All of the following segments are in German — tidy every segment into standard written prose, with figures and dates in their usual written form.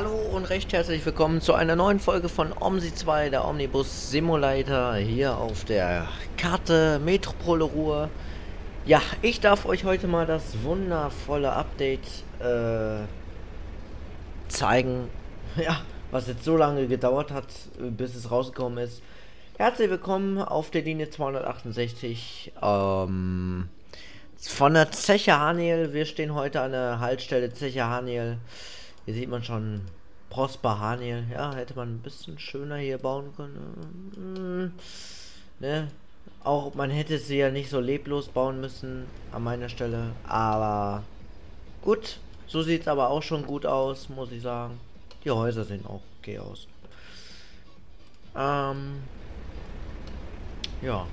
Hallo und recht herzlich willkommen zu einer neuen Folge von OMSI 2, der Omnibus Simulator, hier auf der Karte Metropole Ruhr. Ja, ich darf euch heute mal das wundervolle Update zeigen, ja, was jetzt so lange gedauert hat, bis es rausgekommen ist. Herzlich willkommen auf der Linie 268 von der Zeche Haniel. Wir stehen heute an der Haltestelle Zeche Haniel. Hier sieht man schon Prosper Haniel. Ja, hätte man ein bisschen schöner hier bauen können. Ne? Auch man hätte sie ja nicht so leblos bauen müssen an meiner Stelle. Aber gut, so sieht es aber auch schon gut aus, muss ich sagen. Die Häuser sehen auch okay aus. Ja.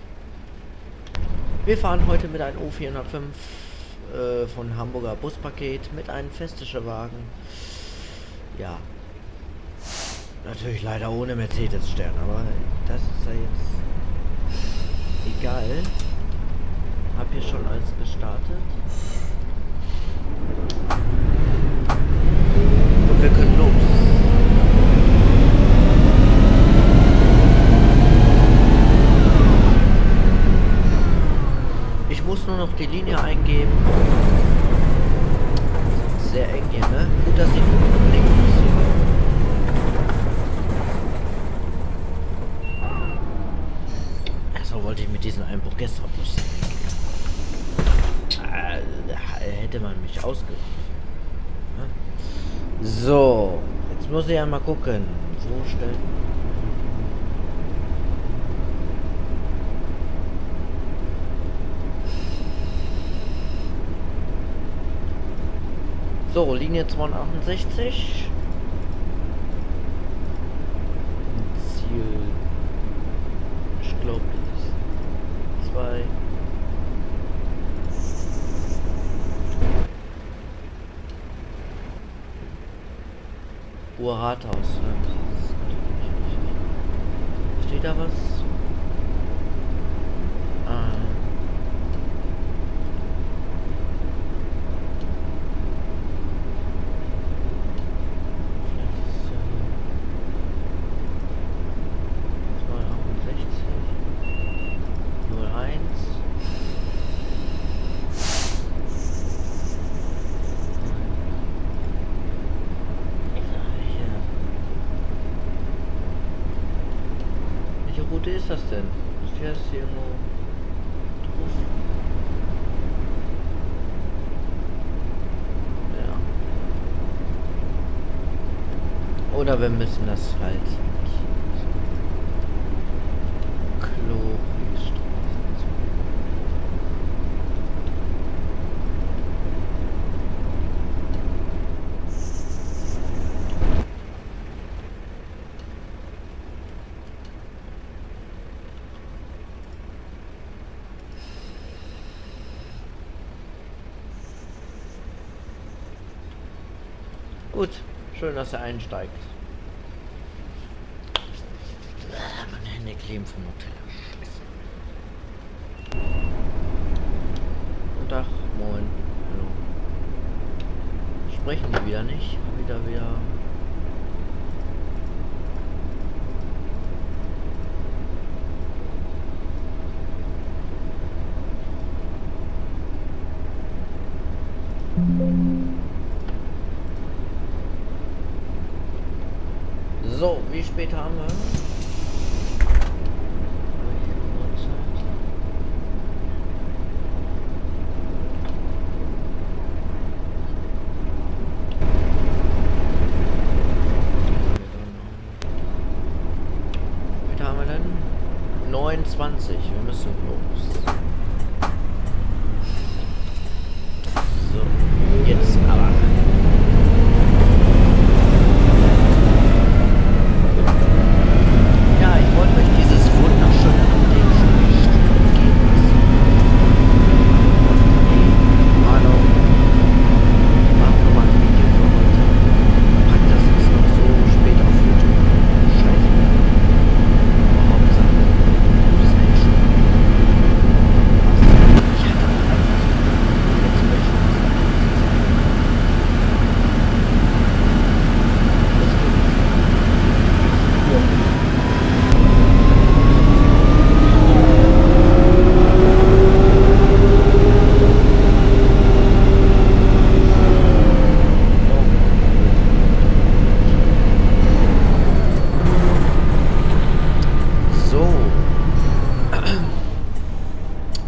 Wir fahren heute mit einem O405 von Hamburger Buspaket mit einem Festische-Wagen. Ja. Natürlich leider ohne Mercedes-Stern, aber das ist ja jetzt egal. Hab hier schon alles gestartet. Und wir können los. Ich muss nur noch die Linie eingeben. Sehr eng hier, ne? Gut, dass ich links hier. So wollte ich mit diesem Einbruch gestern bloß. Hätte man mich ausgelacht. Ne? So, jetzt muss ich ja mal gucken. So stellen. So, Linie 268. Ziel. Ich glaube, das ist 2. Rathaus. Steht da was? Route ist das denn? Steht das hier irgendwo drauf? Ja. Oder wir müssen das halt gut, schön, dass er einsteigt. Meine Hände kleben vom Hotel. Scheiße. Guten Tag, moin. Hallo. Sprechen die wieder nicht? Wieder. So, wie spät haben wir? Wie spät haben wir denn? 29, wir müssen los. So, jetzt aber. Scheiße. Hauptsache, du bist ein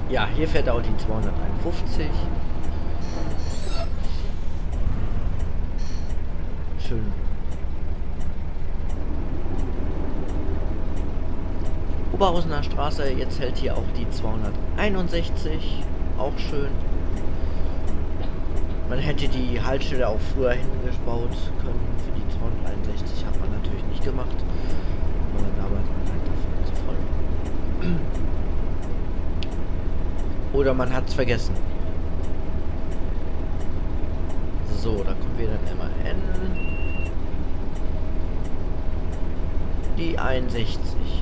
Ja, hier fährt auch die 251. Schön. Oberhausener Straße, jetzt hält hier auch die 261. Auch schön. Man hätte die Haltestelle auch früher hingebaut können für die 261. Hat man natürlich nicht gemacht. Weil damals man halt dafür zu voll war. Oder man hat es vergessen. So, da kommen wir dann immer hin. Die 61.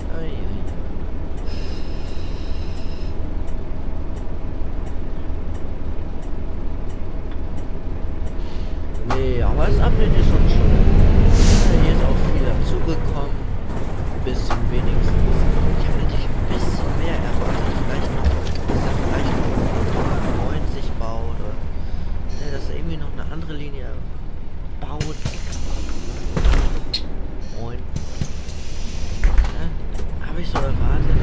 Nee, aber das Update ist schon schön. Hier ist auch viel dazugekommen. Ein bisschen wenigstens. Ich habe natürlich ein bisschen mehr erwartet. Vielleicht noch, dass er vielleicht noch 90 baut. Oder dass er irgendwie noch eine andere Linie baut. Moin. Ja, habe ich so erwartet.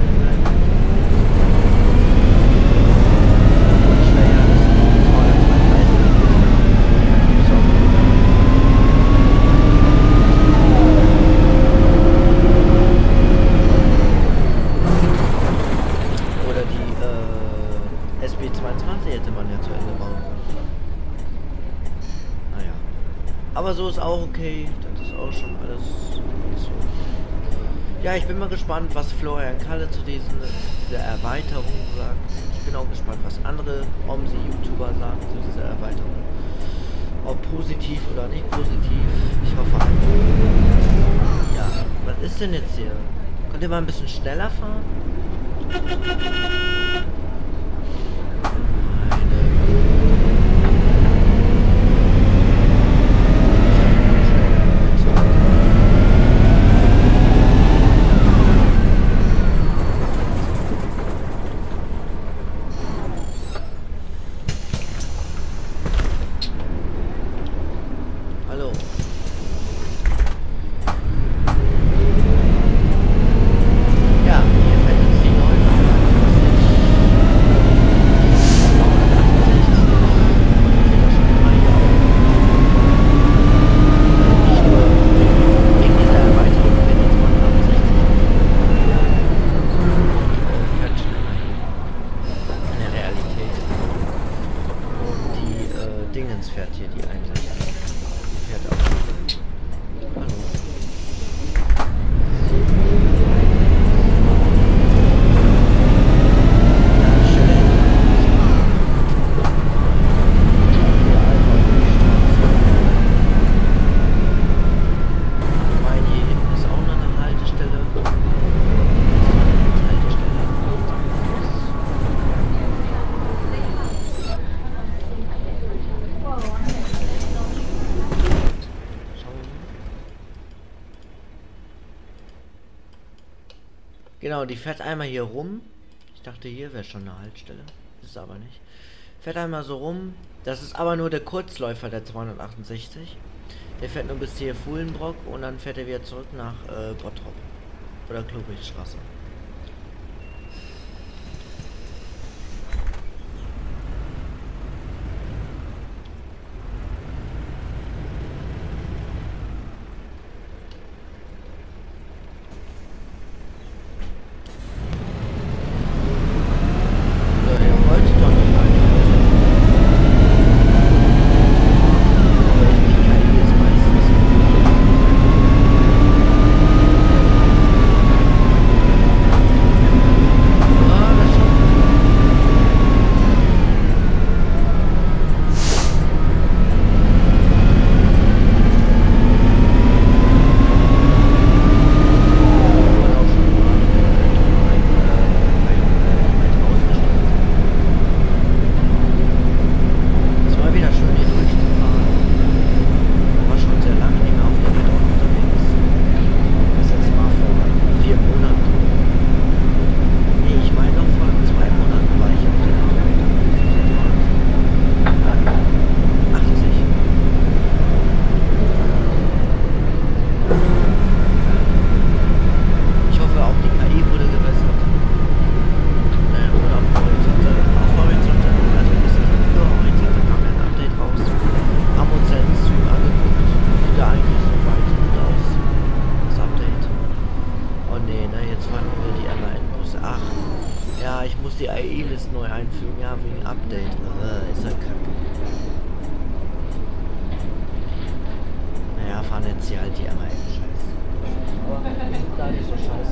Aber so ist auch okay. Das ist auch schon alles so. Ja, ich bin mal gespannt, was Florian Kalle zu dieser Erweiterung sagt. Ich bin auch gespannt, was andere OMSI-YouTuber sagen zu dieser Erweiterung. Ob positiv oder nicht positiv. Ich hoffe einfach. Ja, was ist denn jetzt hier? Könnt ihr mal ein bisschen schneller fahren? Fährt hier die eigentlich. Die fährt auch. Hallo. Ich meine, hier hinten ist auch noch eine Haltestelle. Genau, die fährt einmal hier rum. Ich dachte, hier wäre schon eine Haltestelle. Ist aber nicht. Fährt einmal so rum. Das ist aber nur der Kurzläufer der 268. Der fährt nur bis hier Fuhlenbrock und dann fährt er wieder zurück nach Bottrop. Oder Klobrichstraße. Playlist neu einfügen. Ja, wegen Update. Ist ja kacke. Naja, fahren jetzt hier halt die MAN scheiße. Aber die sind gar nicht so scheiße.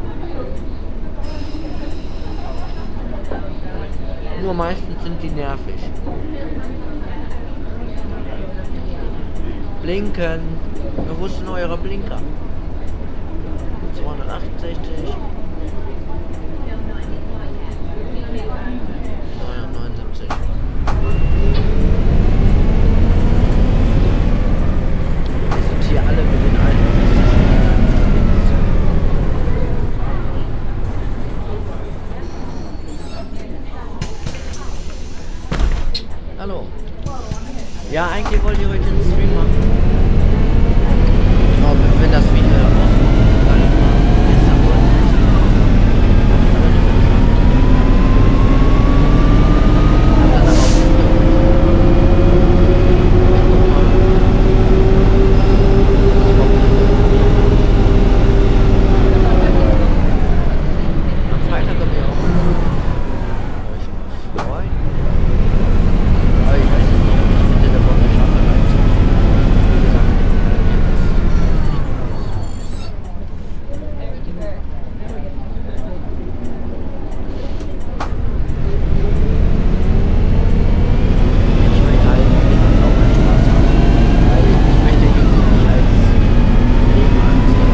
Nur meistens sind die nervig. Blinken. Wo ist denn euer Blinker? 268. 79. Wir sind hier alle mit den alten Hallo. Ja, eigentlich wollte ich heute einen Stream machen. Aber wenn das Video rauskommt, sag ich mal, gestern wollte ich es machen. Aber nicht geschafft. Hab dann aber auch am Freitag kommt ihr auch. Ich mal freuen. Aber ich weiß nicht, ob ich Mitte der Woche schaffe, weil wie gesagt, ich möchte halt auch meinen Spaß haben. Weil ich möchte YouTube nicht als Leben ansehen.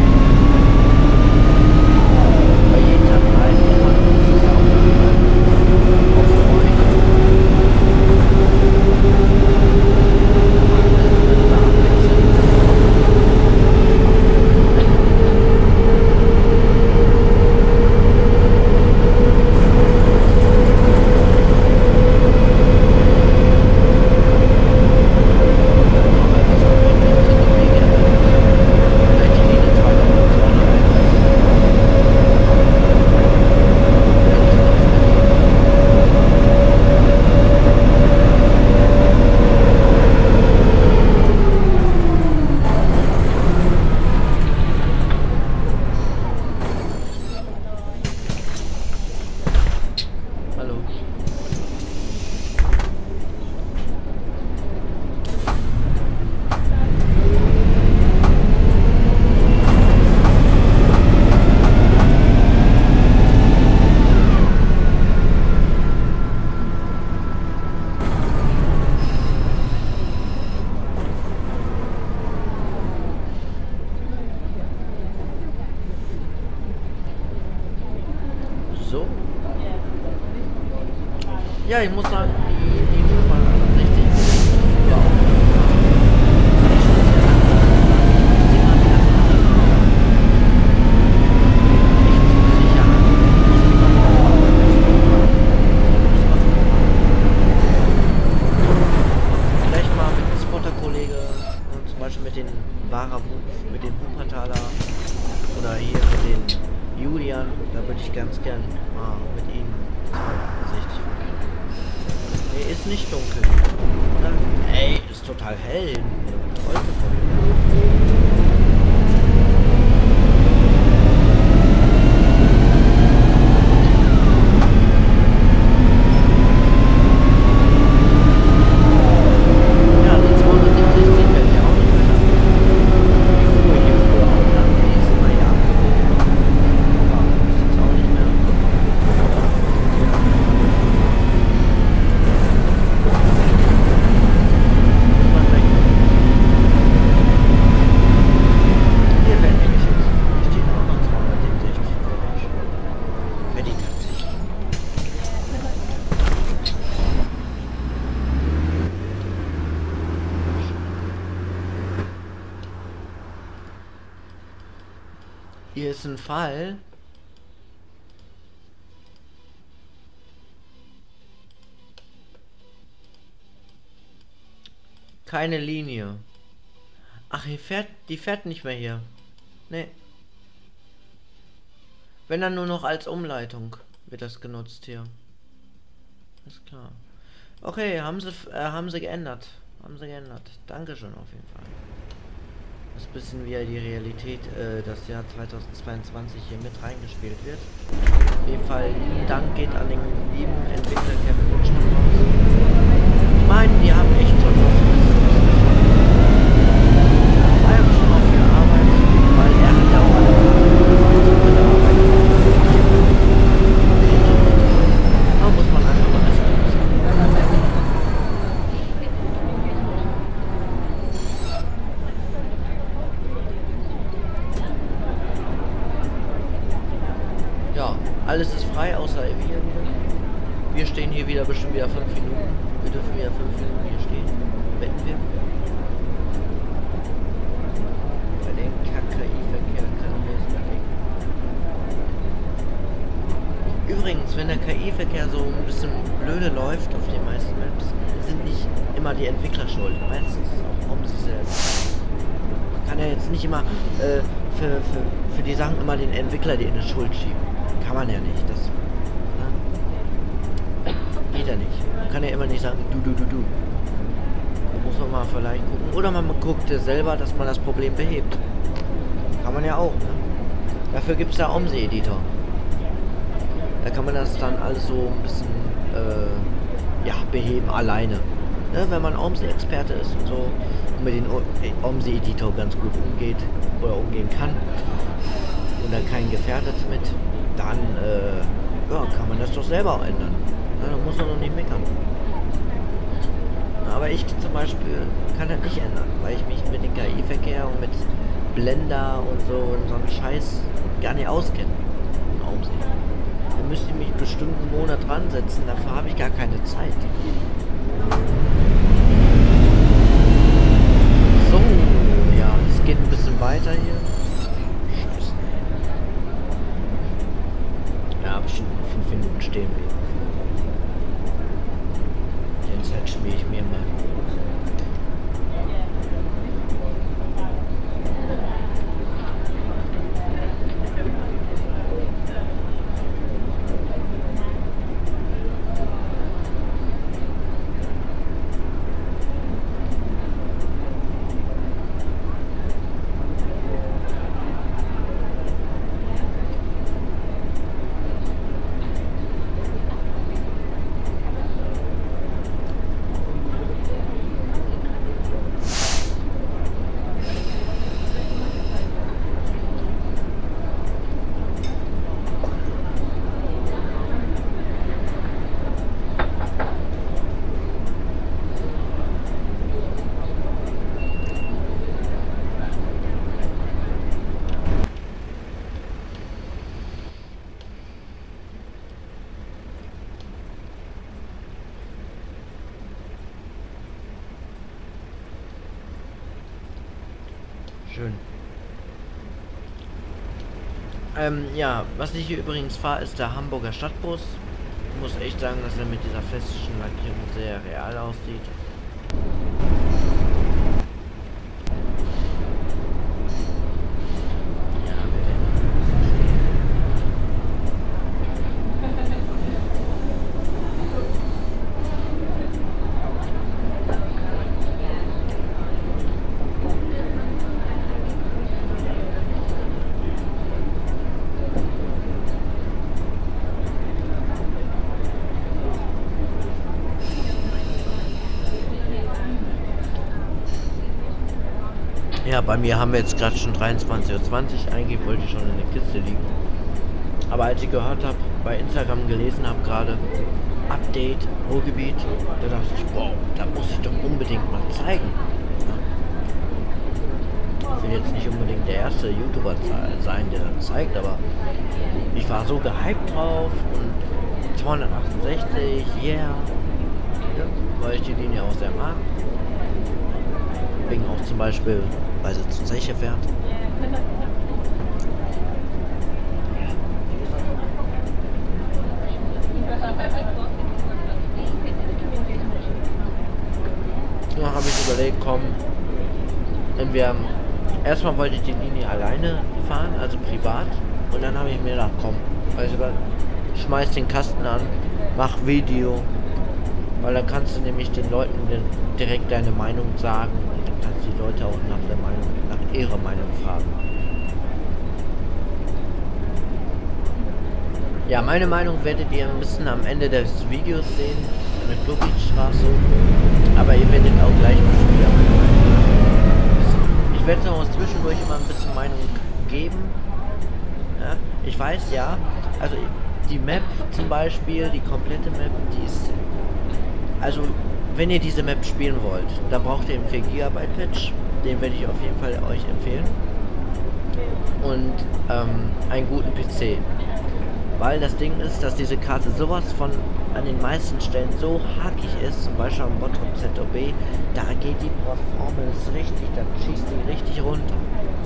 Weil jeden Tag live zu machen, das ist ja auch irgendwann auch für euch. Hallo. So. Ja, ich muss sagen, die Nummer richtig ja. Vielleicht mal mit dem Spotter-Kollege und zum Beispiel mit den mit den Wuppertaler oder hier mit den Julian, da würde ich ganz gern mal mit ihm 260 fahren. Nee, ist nicht dunkel. Oder? Ey, ist total hell. Heute von ja, die 260 fällt ja auch nicht besser. Die fuhr hier früher auch lang, die ist immer hier abgebogen. Aber ist jetzt auch nicht mehr. Hier fällt mir geschickt. Hier steht auch noch 267. Wer die kann sich. Hier ist ein Fall. Keine Linie. Ach, die fährt nicht mehr hier. Nee. Wenn dann nur noch als Umleitung wird das genutzt hier. Ist klar. Okay, haben sie geändert. Haben sie geändert. Dankeschön auf jeden Fall. Das ist ein bisschen wie die Realität, das Jahr 2022 hier mit reingespielt wird. Auf jeden Fall lieben Dank geht an den lieben Entwickler Kevin Witchman raus. Ich meine, die haben echt schon was war ja schon auch viel Arbeit, weil er hat ja auch alle da muss man einfach mal respektieren. Ja, alles ist frei, außer wir wieder. Wir stehen hier wieder bestimmt wieder 5 Minuten. Wir dürfen wieder 5 Minuten hier stehen. Wetten wir. Bei dem KI-Verkehr können wir es überlegen. Übrigens, wenn der KI-Verkehr so ein bisschen blöde läuft auf den meisten Maps, sind nicht immer die Entwickler schuld. Meistens ist es auch OMSI selbst. Man kann ja jetzt nicht immer für die Sachen immer den Entwickler die in die Schuld schieben. Kann man ja nicht. Das geht ja nicht. Man kann ja immer nicht sagen, du. Da muss man mal vielleicht gucken. Oder man guckt selber, dass man das Problem behebt. Kann man ja auch. Ne? Dafür gibt es ja OMSI-Editor. Da kann man das dann alles so ein bisschen beheben alleine. Ne? Wenn man OMSI-Experte ist und so und mit dem OMSI-Editor ganz gut umgeht oder umgehen kann und da keinen gefährdet mit, dann kann man das doch selber auch ändern. Ja, da muss man doch nicht meckern. Aber ich zum Beispiel kann das nicht ändern, weil ich mich mit dem KI-Verkehr und mit Blender und so einen Scheiß gar nicht auskenne. Da müsste ich mich bestimmt einen Monat dran setzen, dafür habe ich gar keine Zeit. So, ja, es geht ein bisschen weiter hier. Scheiße. Ja, bestimmt 5 Minuten stehen wir. Die Zeit spiele ich mir mal. Schön. Ja, was ich hier übrigens fahre, ist der Hamburger Stadtbus. Ich muss echt sagen, dass er mit dieser festischen Lackierung sehr real aussieht. Ja, bei mir haben wir jetzt gerade schon 23:20 Uhr. Eigentlich wollte ich schon in der Kiste liegen. Aber als ich gehört habe, bei Instagram gelesen habe gerade, Update, Ruhrgebiet, da dachte ich, wow, da muss ich doch unbedingt mal zeigen. Ich will jetzt nicht unbedingt der erste YouTuber sein, der das zeigt, aber ich war so gehypt drauf und 268, yeah, ja, weil ich die Linie auch sehr mag. Wegen auch zum Beispiel, weil sie zur Zeche fährt. Ja, habe ich überlegt, komm, entweder erstmal wollte ich die Linie alleine fahren, also privat, und dann habe ich mir gedacht, komm, also dann schmeiß den Kasten an, mach Video, weil dann kannst du nämlich den Leuten direkt deine Meinung sagen und dann kannst du die Leute auch nach Ihre Meinung fragen. Ja, meine Meinung werdet ihr ein bisschen am Ende des Videos sehen, an der Globitstraße, aber ihr werdet auch gleich mal wieder meine Meinung. Ich werde noch zwischendurch immer ein bisschen Meinung geben. Ja, ich weiß, ja, also die Map zum Beispiel, die komplette Map, die ist, also wenn ihr diese Map spielen wollt, dann braucht ihr einen 4 GB Patch, den werde ich auf jeden Fall euch empfehlen, und einen guten PC. Weil das Ding ist, dass diese Karte sowas von an den meisten Stellen so hackig ist, zum Beispiel am Bottrop ZOB, da geht die Performance richtig, da schießt die richtig runter.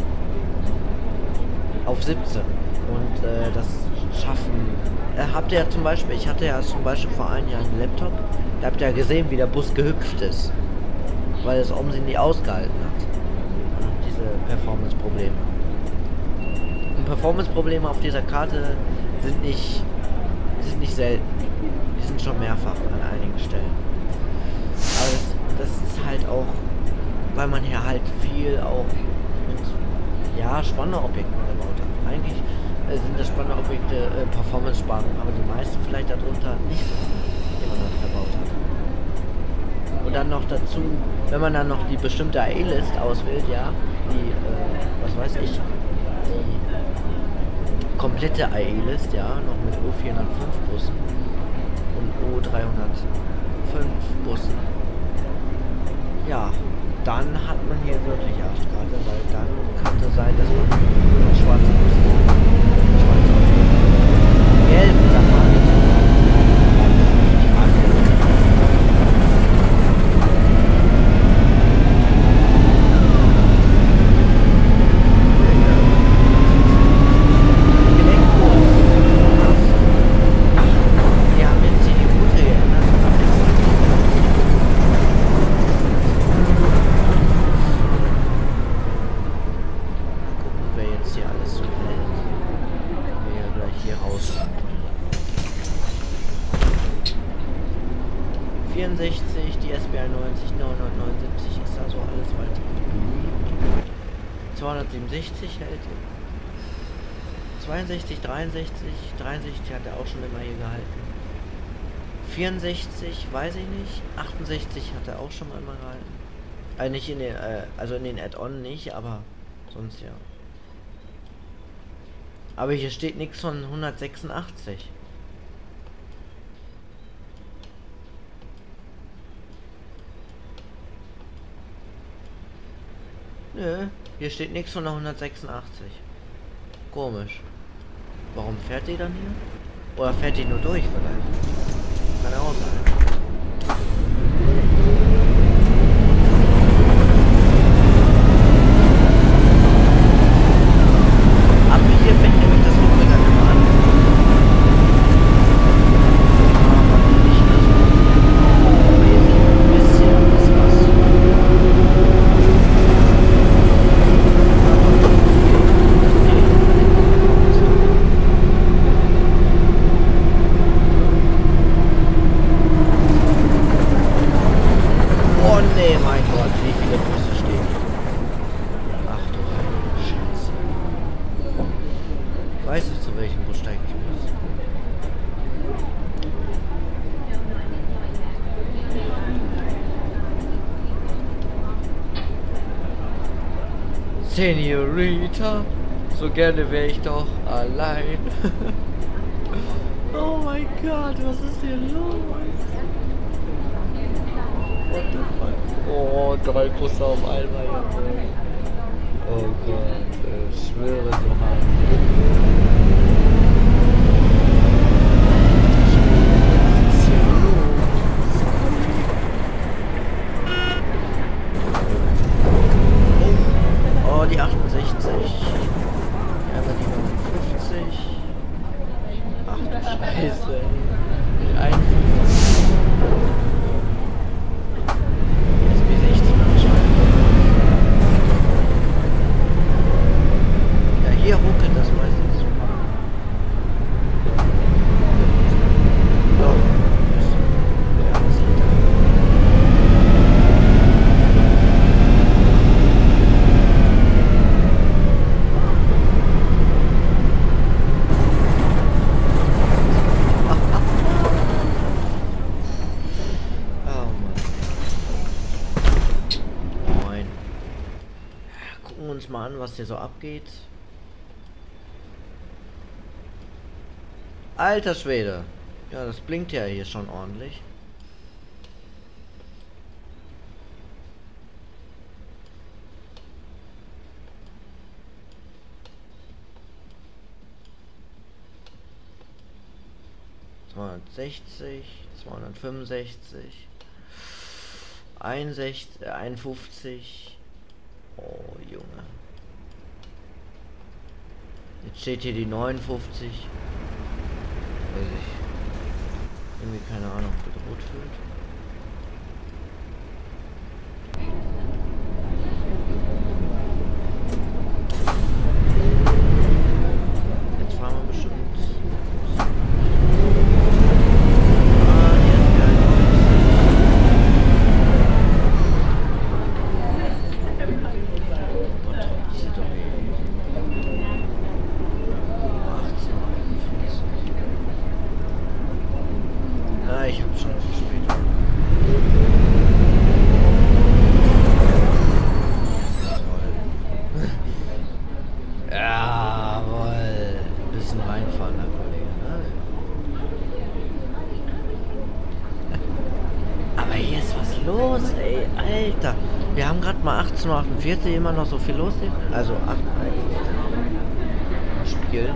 Auf 17. Und das schaffen. Habt ihr ja zum Beispiel, ich hatte ja zum Beispiel vor einem Jahr einen Laptop, da habt ihr ja gesehen, wie der Bus gehüpft ist. Weil es OMSI nicht ausgehalten hat. Diese Performance-Probleme. Und Performance-Probleme auf dieser Karte sind nicht selten. Die sind schon mehrfach an einigen Stellen. Aber das ist halt auch, weil man hier halt viel auch mit, ja, spannende Objekte gebaut hat. Eigentlich sind das spannende Objekte Performance-Sparen, aber die meisten vielleicht darunter nicht so, die man dann verbaut hat. Und dann noch dazu, wenn man dann noch die bestimmte AE-List auswählt, ja, die, was weiß ich, die komplette AE-List, ja, noch mit O405 Bussen und O305 Bussen. Ja, dann hat man hier wirklich Arschkarte, weil dann könnte sein, dass man schwarze Busse sieht. Schwarze Gelb, da fahren wir zu. Die SB91, 979 ist da so alles weiter. 267 hält. 62, 63, 63 hat er auch schon immer hier gehalten. 64, weiß ich nicht. 68 hat er auch schon mal immer gehalten. Nicht in den, also in den Add-on nicht, aber sonst ja. Aber hier steht nichts von 186. Nö, hier steht nichts von der 186. Komisch. Warum fährt die dann hier? Oder fährt die nur durch vielleicht? Kann auch sein. Ab hier fängt nämlich das Ruckeln dann immer an. Aber nicht mehr so. Aber hier sieht ein bisschen ist was. Oh nee, mein Gott, wie viele Busse stehen hier. Ach du heilige Scheiße. Weißt du, zu welchem Bus steige ich muss? Senorita, so gerne wäre ich doch allein. Oh mein Gott, was ist hier los? What the fuck? Oh, 3 Busse auf einmal hier. Oh Gott, ich schwöre so hart. Was ist hier los? Oh, die 68. Ja, aber die 59. Ach du Scheiße. Die 51. Hier ruckelt das meistens so. jetzt mal an, was hier so abgeht. Alter Schwede. Ja, das blinkt ja hier schon ordentlich. ...260, 265... 51... Oh, Junge. Jetzt steht hier die 59. Weil sich irgendwie, keine Ahnung, bedroht fühlt. Jetzt fahren wir bestimmt. Ich habe schon verspätet. Jawohl. Bisschen reinfahren, Herr Kollege. Aber hier ist was los, ey, Alter. Wir haben gerade mal 18:48 Uhr, immer noch so viel los hier. Also 8 Spiel.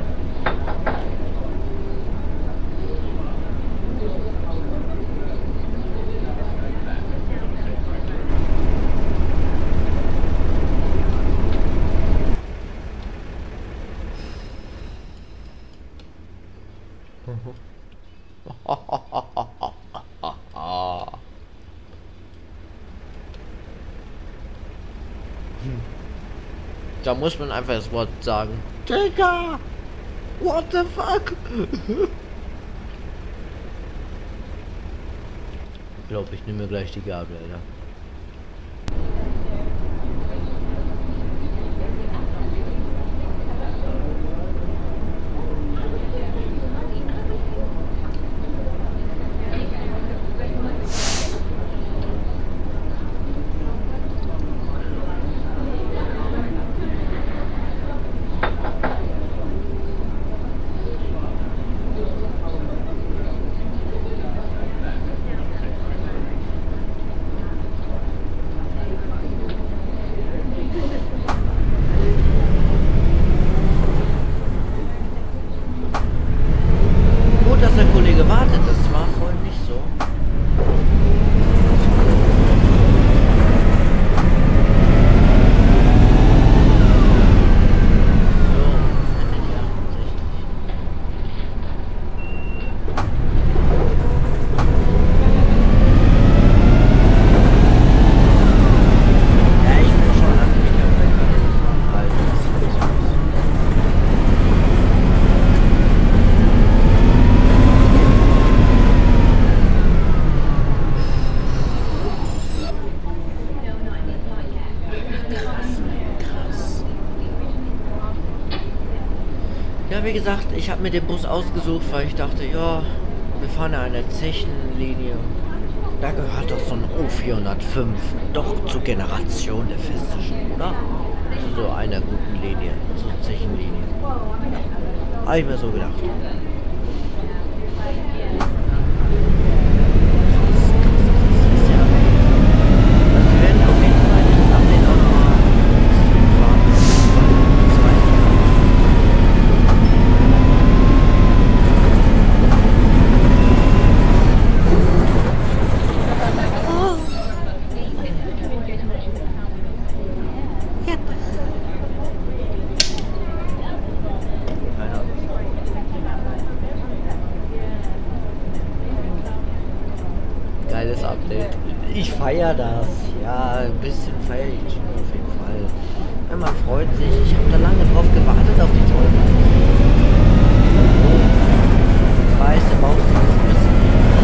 Da muss man einfach das Wort sagen. Digga! What the fuck? Ich glaube, ich nehme mir gleich die Gabel, Alter. Dass der Kollege wartet, das war vorhin nicht so. Ja, wie gesagt, ich habe mir den Bus ausgesucht, weil ich dachte, ja, wir fahren ja eine Zechenlinie. Da gehört doch so ein O405 doch zur Generation der Festischen, oder? Zu so einer guten Linie, zur Zechenlinie. Ja, habe ich mir so gedacht. Geiles Update. Ich feiere das. Ja, ein bisschen feiere ich schon auf jeden Fall. Ja, man freut sich. Ich habe da lange drauf gewartet auf die tolle Ich weiß, der Bauch ist ein bisschen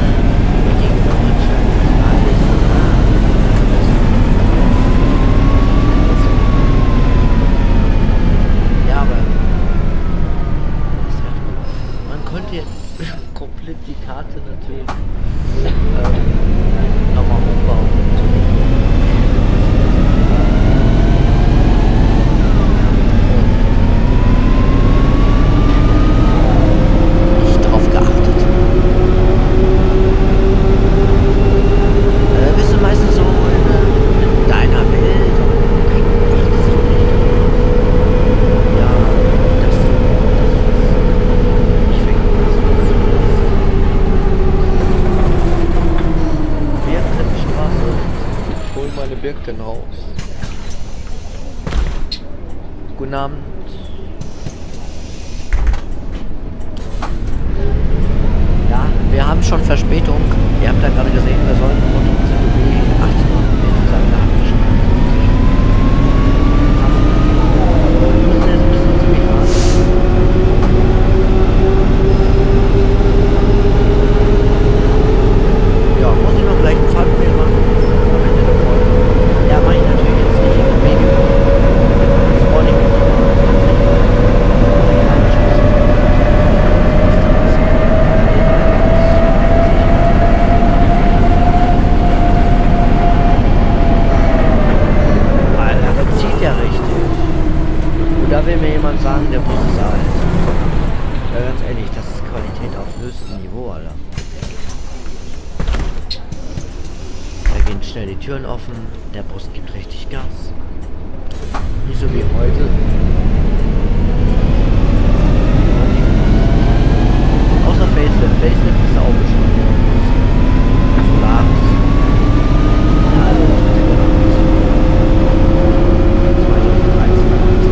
ja, aber man konnte jetzt komplett die Karte natürlich nochmal umbauen. gehen raus. Guten Abend. Ja, wir haben schon Verspätung. Ihr habt ja gerade gesehen, wir sollten rund um CBB 18 Uhr sein. Da haben wir schon 51. Wir müssen jetzt ein bisschen zügig fahren. Ja, muss ich noch gleich ein Fahrtbild machen? Am Ende der Folge. Ja, mache ich natürlich jetzt nicht im Video. Das wollte ich mir nicht machen. Alter, das zieht ja richtig. Und da will mir jemand sagen, der Bus ist alt. Ja, ganz ehrlich, das ist Qualität auf höchstem Niveau, Alter. Da gehen schnell die Türen offen, der Bus gibt richtig Gas. Nicht so wie heute. Außer Facelift. Facelift ist auch beschleunigt. Solaris. Ja, also dritte Generation. 2013.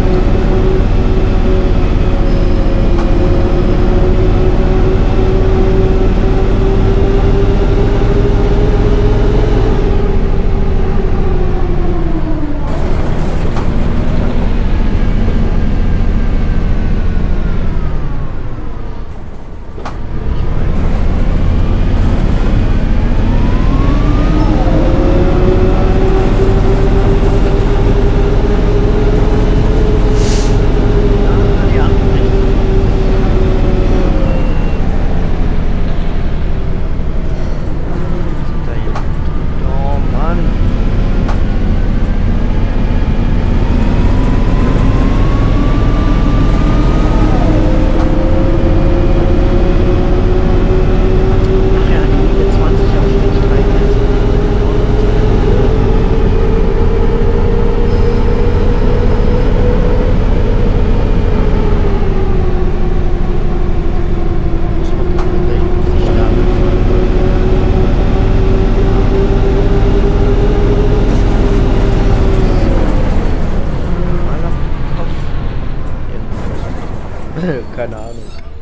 Keine Ahnung.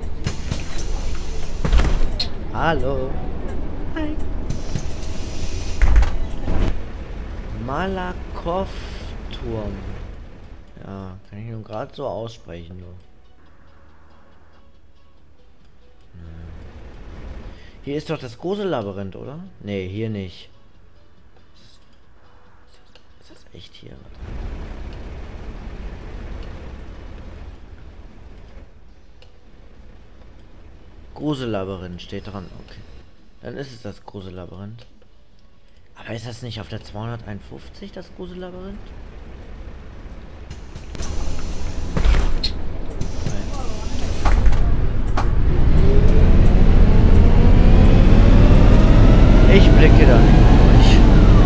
Hallo. Hi. Malakoff-Turm. Ja, kann ich nur gerade so aussprechen. Nur. Hier ist doch das Grusel-Labyrinth, oder? Nee, hier nicht. Ist das echt hier? Grusel-Labyrinth steht dran, okay. Dann ist es das Grusel-Labyrinth. Aber ist das nicht auf der 251, das Grusel-Labyrinth? Ich blicke da nicht durch.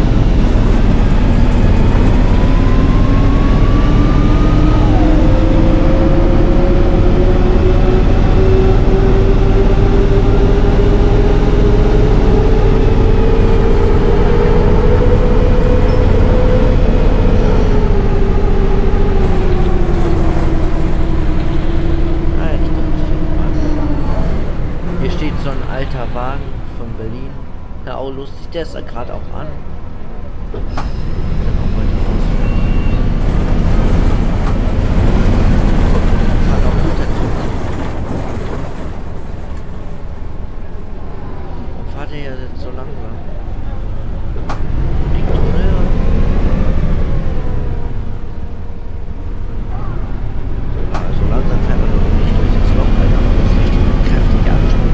Wagen von Berlin. Na, auch lustig, der ist da gerade auch an. Dann auch heute rausfährt. Fahrt auch gut dazu. Warum fahrt ihr jetzt so langsam? Liegt Tunnel? So langsam fährt man doch nicht durch das Loch, weil da muss richtig kräftig anspringen.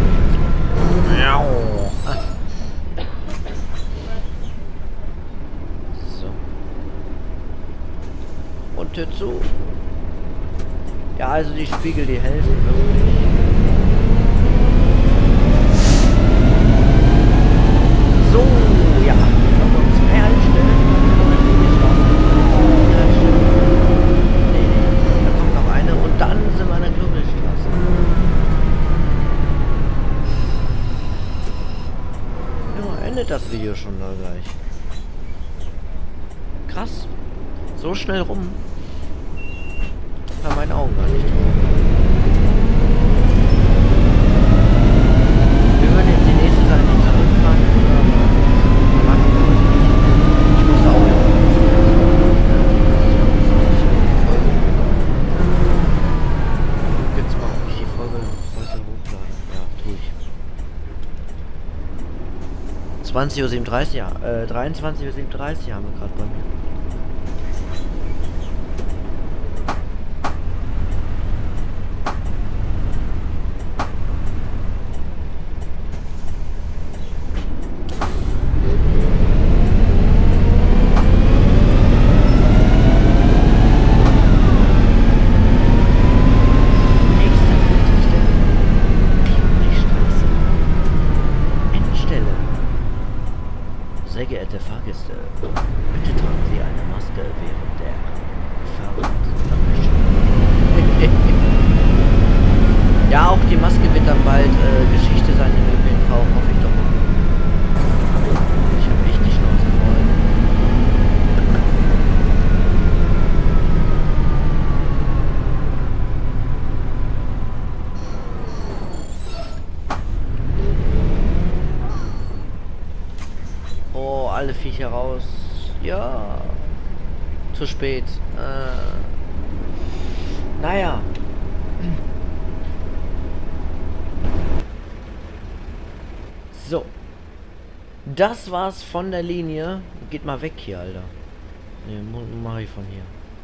So. Und Tür zu. Ja, also die Spiegel, die helfen wirklich. So, ja. Können wir uns einstellen. Nee, da kommt noch eine und dann sind wir an der Globelstraße. Endet das Video schon da gleich. Krass. So schnell rum. Bei meinen Augen gar nicht. Wir würden jetzt die nächste Seite zurückfahren. Ich muss auch jetzt mal, ob ich die Folge heute hochladen. Ja, tue ich. 20:37 Uhr, ja. 23:37 Uhr haben wir gerade bei mir. Sehr geehrte Fahrgäste, bitte tragen Sie eine Maske während der Fahrt. Ja, auch die Maske wird dann bald Geschichte sein im ÖPNV, hoffe ich doch mal. Ich habe echt die Schnauze voll. Oh, alle Viecher raus. Ja. Zu spät. Naja. So. Das war's von der Linie. Geht mal weg hier, Alter. Ne, mach ich von hier.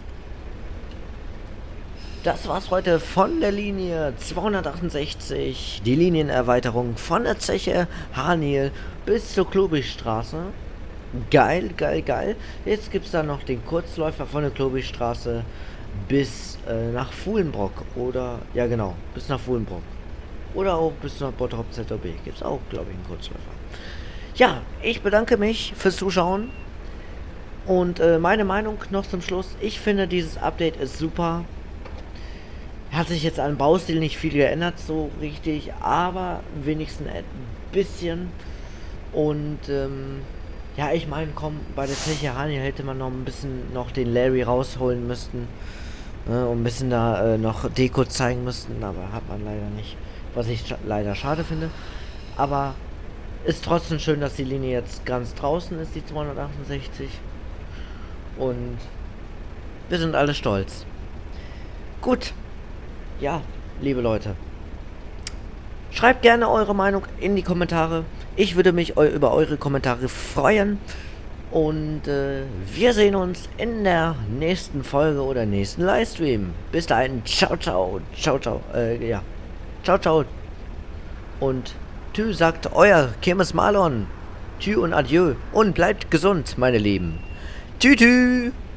Das war's heute von der Linie 268. Die Linienerweiterung von der Zeche Haniel bis zur Klobigstraße. Geil, geil, geil. Jetzt gibt's da noch den Kurzläufer von der Klobigstraße bis nach Fuhlenbrock. Oder, ja genau, bis nach Fuhlenbrock. Oder auch bis nach Bottrop ZOB. Gibt's auch, glaube ich, einen Kurzläufer. Ja, ich bedanke mich fürs Zuschauen. Und meine Meinung noch zum Schluss. Ich finde, dieses Update ist super. Hat sich jetzt an Baustil nicht viel geändert, so richtig, aber wenigstens ein bisschen. Und ja, ich meine, komm, bei der Zeche Haniel hätte man noch ein bisschen den Larry rausholen müssten. Und ein bisschen da noch Deko zeigen müssten, aber hat man leider nicht. Was ich leider schade finde. Aber ist trotzdem schön, dass die Linie jetzt ganz draußen ist, die 268. Und wir sind alle stolz. Gut. Ja, liebe Leute. Schreibt gerne eure Meinung in die Kommentare. Ich würde mich über eure Kommentare freuen. Und wir sehen uns in der nächsten Folge oder nächsten Livestream. Bis dahin. Ciao, ciao. Ciao, ciao. Ja. Ciao, ciao. Und tschüss sagt euer Kirmes Marlon. Tschü und adieu. Und bleibt gesund, meine Lieben. Tschü, tschü.